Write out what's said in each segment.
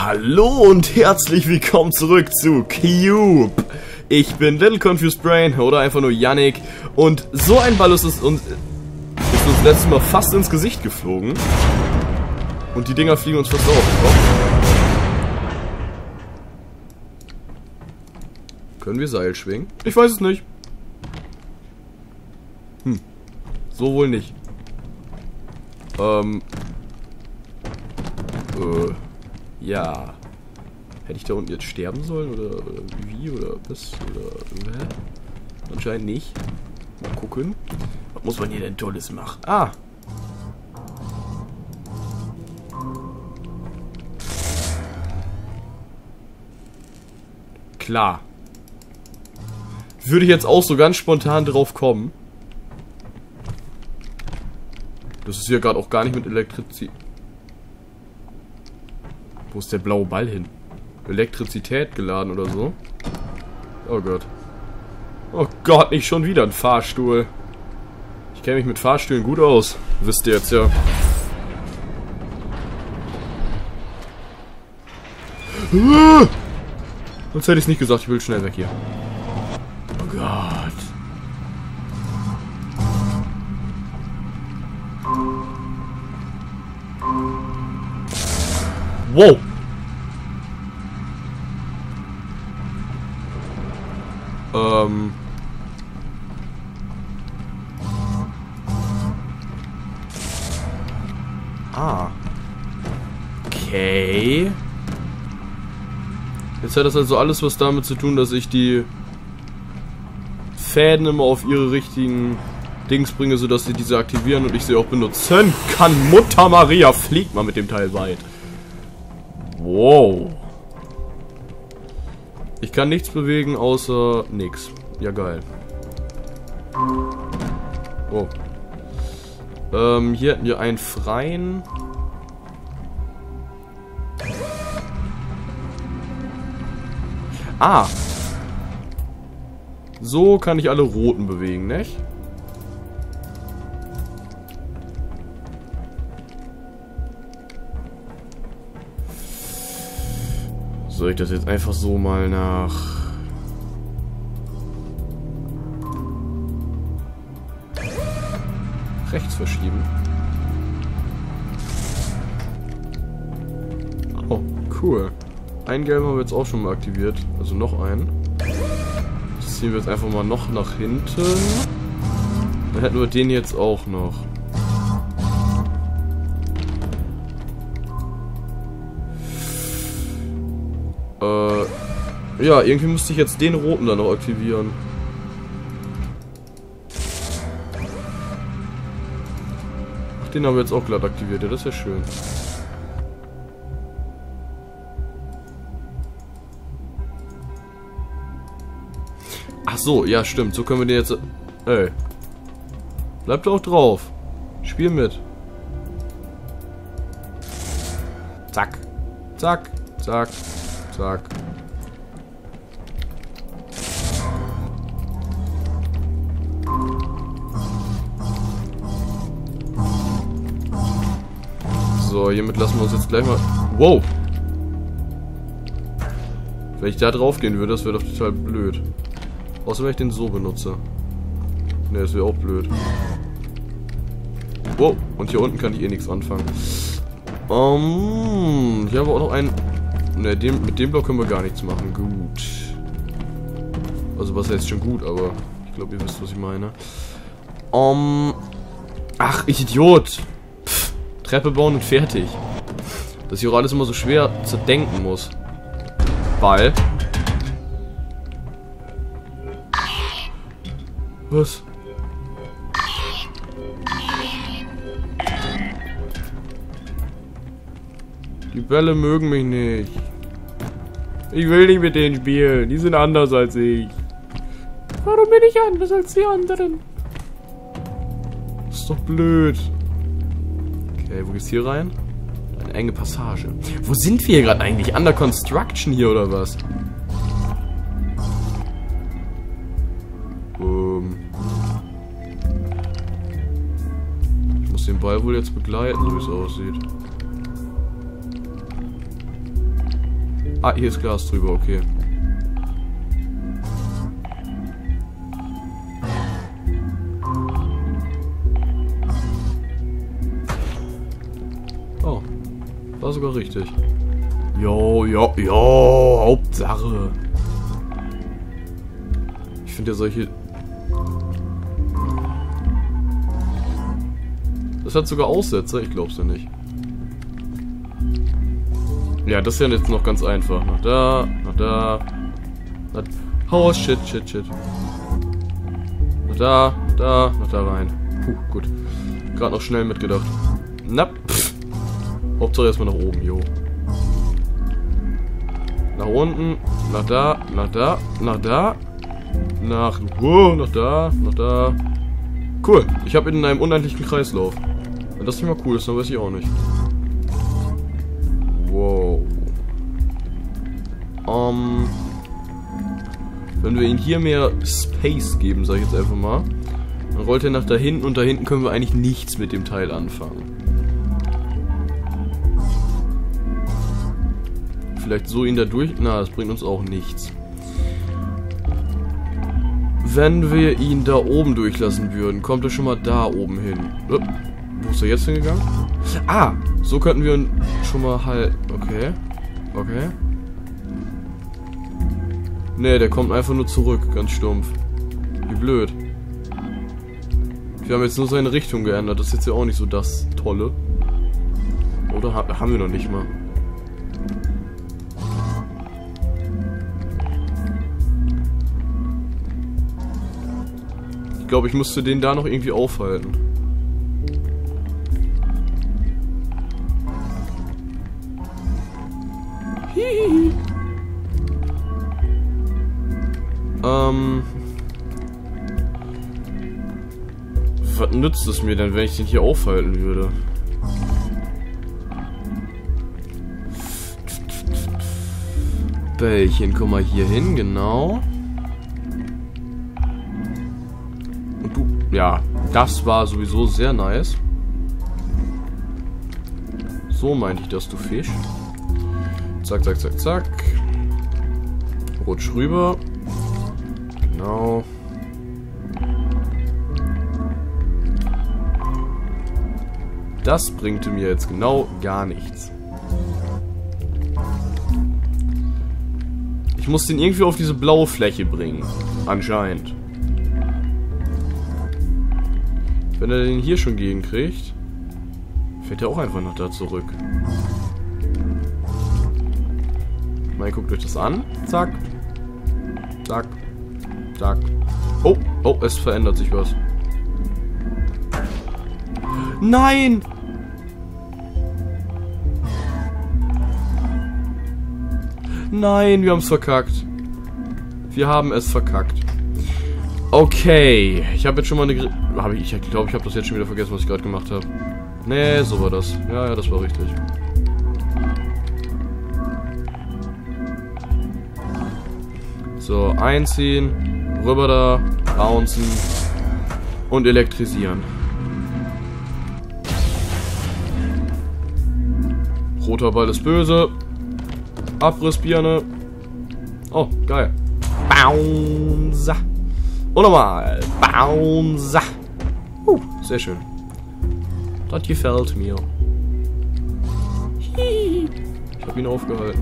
Hallo und herzlich willkommen zurück zu Cube. Ich bin Little Confused Brain oder einfach nur Yannick und so ein Ball ist uns letztes Mal fast ins Gesicht geflogen und die Dinger fliegen uns fast auf den Kopf. Können wir Seil schwingen? Ich weiß es nicht. So wohl nicht. Ja. Hätte ich da unten jetzt sterben sollen? Oder wie? Oder was? Oder anscheinend nicht. Mal gucken. Was muss man hier denn Tolles machen? Ah! Klar. Würde ich jetzt auch so ganz spontan drauf kommen. Das ist hier gerade auch gar nicht mit Elektrizität. Wo ist der blaue Ball hin? Elektrizität geladen oder so? Oh Gott. Oh Gott, nicht schon wieder ein Fahrstuhl. Ich kenne mich mit Fahrstühlen gut aus. Wisst ihr jetzt ja. Sonst hätte ich es nicht gesagt, ich will schnell weg hier. Oh Gott. Wow. Ah. Okay. Jetzt hat das also alles was damit zu tun, dass ich die Fäden immer auf ihre richtigen Dings bringe, sodass sie diese aktivieren und ich sie auch benutzen kann. Mutter Maria, fliegt mal mit dem Teil weit. Wow. Ich kann nichts bewegen außer nix. Ja, geil. Oh. Hier hätten wir einen freien. Ah. So kann ich alle roten bewegen, nicht? Soll ich das jetzt einfach so mal nach rechts verschieben? Oh, cool. Einen gelben haben wir jetzt auch schon mal aktiviert. Also noch einen. Das ziehen wir jetzt einfach mal noch nach hinten. Dann hätten wir den jetzt auch noch. Ja, irgendwie müsste ich jetzt den roten dann noch aktivieren. Ach, den haben wir jetzt auch glatt aktiviert. Ja, das ist ja schön. Ach so, ja stimmt. So können wir den jetzt... Ey. Bleib doch drauf. Spiel mit. Zack. Zack. Zack. Zack. So, hiermit lassen wir uns jetzt gleich mal... Wow! Wenn ich da drauf gehen würde, das wäre doch total blöd. Außer wenn ich den so benutze. Ne, das wäre auch blöd. Wow! Und hier unten kann ich eh nichts anfangen. Hier haben wir auch noch einen... Ne, mit dem Block können wir gar nichts machen. Gut. Also was heißt schon gut, aber ich glaube, ihr wisst, was ich meine. Ach, ich Idiot! Treppe bauen und fertig. Dass ich auch alles immer so schwer zu denken muss. Weil... Was? Die Bälle mögen mich nicht. Ich will nicht mit denen spielen. Die sind anders als ich. Warum bin ich anders als die anderen? Das ist doch blöd. Okay, wo geht's hier rein? Eine enge Passage. Wo sind wir hier gerade eigentlich? Under Construction hier oder was? Ich muss den Ball wohl jetzt begleiten, so wie es aussieht. Ah, hier ist Glas drüber, okay. Oh, war sogar richtig. Jo, Hauptsache. Ich finde ja solche... Das hat sogar Aussetzer, ich glaub's ja nicht. Ja, das ist ja jetzt noch ganz einfach. Nach da, nach da. Oh, shit. Nach da rein. Puh, gut. Gerade noch schnell mitgedacht. Na, pff. Hauptsache erstmal nach oben, jo. Nach unten, nach da, nach da, nach da. Nach da. Cool, ich habe in einem unendlichen Kreislauf. Wenn das nicht mal cool ist, dann weiß ich auch nicht. Wow. Wenn wir ihm hier mehr Space geben, sag ich jetzt einfach mal, dann rollt er nach da hinten und da hinten können wir eigentlich nichts mit dem Teil anfangen. Vielleicht so ihn da durch... Na, das bringt uns auch nichts. Wenn wir ihn da oben durchlassen würden, kommt er schon mal da oben hin. Wo ist er jetzt hingegangen? Ah, so könnten wir ihn schon mal halt... Okay. Ne, der kommt einfach nur zurück, ganz stumpf. Wie blöd. Wir haben jetzt nur seine Richtung geändert, das ist jetzt ja auch nicht so das Tolle. Oder haben wir noch nicht mal. Ich glaube, ich musste den da noch irgendwie aufhalten. Hihihi. Was nützt es mir denn, wenn ich den hier aufhalten würde? Bällchen, komm mal hier hin, genau. Und du, ja, das war sowieso sehr nice. So meinte ich das, du Fisch. Zack. Rutsch rüber. Genau. Das bringte mir jetzt genau gar nichts. Ich muss den irgendwie auf diese blaue Fläche bringen. Anscheinend. Wenn er den hier schon gegenkriegt, fährt er auch einfach nach da zurück. Mal guckt euch das an. Zack. Oh, es verändert sich was. Nein! Nein, wir haben es verkackt. Wir haben es verkackt. Okay, ich habe jetzt schon mal eine... Ich glaube, ich habe das jetzt schon wieder vergessen, was ich gerade gemacht habe. Nee, so war das. Ja, das war richtig. So, einziehen, rüber da, bouncen und elektrisieren. Roter Ball ist böse. Abrissbirne. Oh, geil. Bounce. Und nochmal. Bounce. Sehr schön. Das gefällt mir. Ich habe ihn aufgehalten.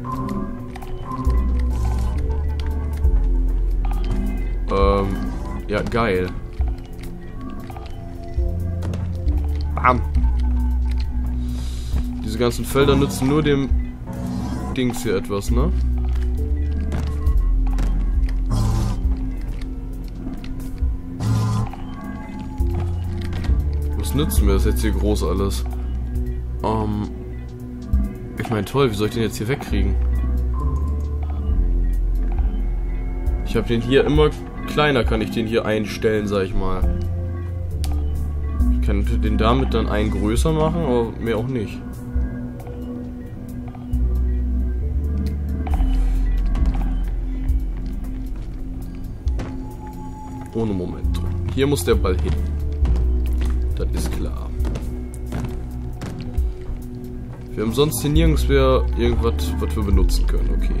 Ja, geil. Bam. Diese ganzen Felder nützen nur dem Dings hier etwas, ne? Was nützt mir das jetzt hier groß alles? Ich meine, toll, wie soll ich den jetzt hier wegkriegen? Ich habe den hier immer kleiner, kann ich den hier einstellen, sag ich mal. Ich kann den damit dann einen größer machen, aber mehr auch nicht. Ohne Moment. Hier muss der Ball hin. Das ist klar. Wir haben sonst hier nirgends irgendwas, was wir benutzen können. Okay.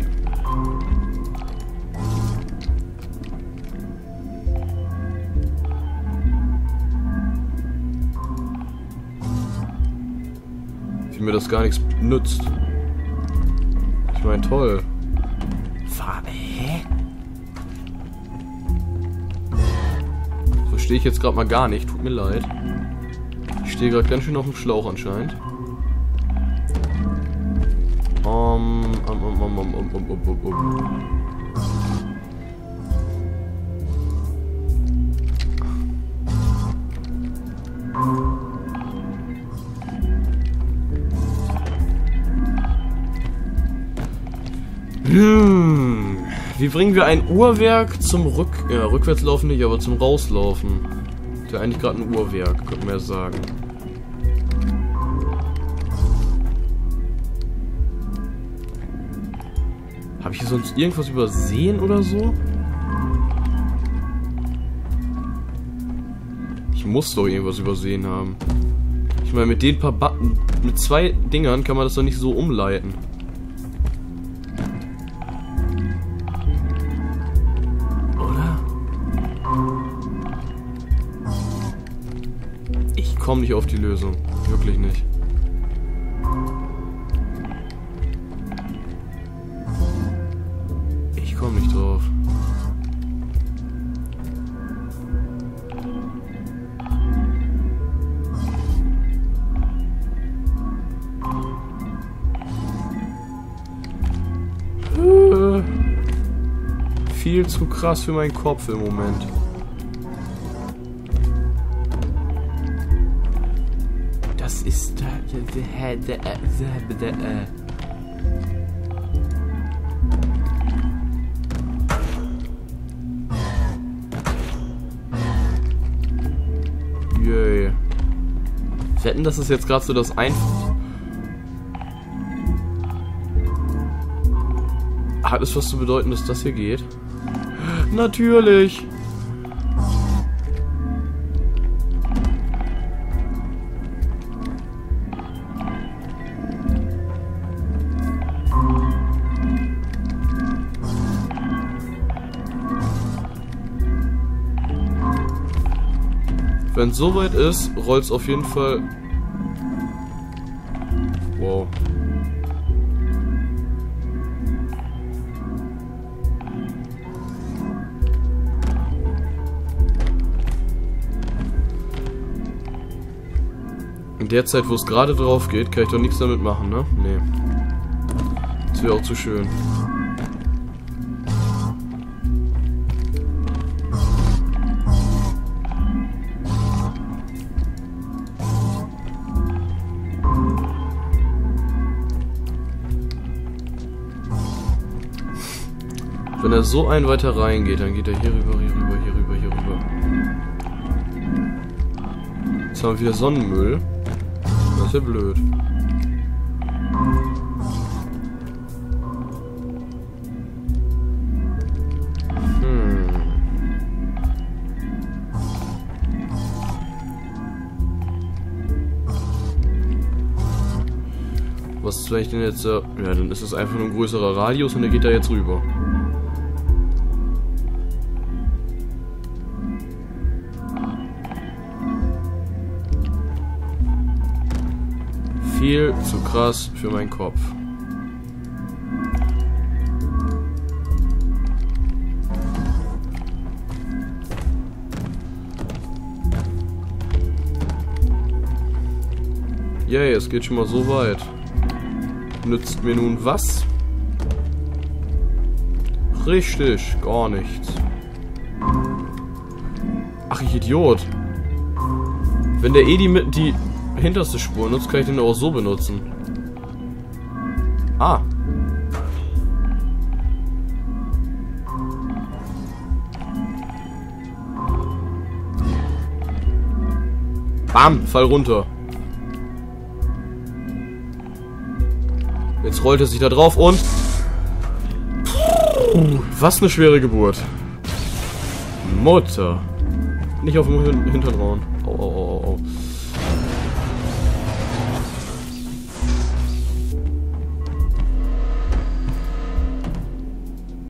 Wie mir das gar nichts nützt. Ich meine, toll. Hä? Verstehe ich jetzt gerade mal gar nicht. Tut mir leid. Ich stehe gerade ganz schön auf dem Schlauch anscheinend. Wie bringen wir ein Uhrwerk zum Rückwärtslaufen nicht, aber zum Rauslaufen? Ist ja eigentlich gerade ein Uhrwerk, könnte man ja sagen. Habe ich hier sonst irgendwas übersehen oder so? Ich muss doch irgendwas übersehen haben. Ich meine, mit den paar Button, mit 2 Dingern kann man das doch nicht so umleiten. Oder? Ich komme nicht auf die Lösung. Wirklich nicht. Ich komme nicht drauf. Viel zu krass für meinen Kopf im Moment. Das ist Yay. Wetten, das ist jetzt gerade so das Hat es was zu bedeuten, dass das hier geht? Natürlich! Wenn es soweit ist, rollt es auf jeden Fall. Wow. In der Zeit, wo es gerade drauf geht, kann ich doch nichts damit machen, ne? Nee. Das wäre auch zu schön. Wenn er so ein weiter reingeht, dann geht er hier rüber, hier rüber, hier rüber, hier rüber. Jetzt haben wir wieder Sonnenmüll. Das ist ja blöd. Was ist, wenn ich denn jetzt... ja, dann ist es einfach nur ein größerer Radius und der geht da jetzt rüber. Viel zu krass für meinen Kopf. Yay, es geht schon mal so weit. Nützt mir nun was? Richtig, gar nichts. Ach, ich Idiot. Wenn der die hinterste Spur nutzt, kann ich den auch so benutzen. Ah. Bam, fall runter. Jetzt rollt er sich da drauf und... was eine schwere Geburt. Mutter. Nicht auf dem Hintern rauen. Au, au, au, au.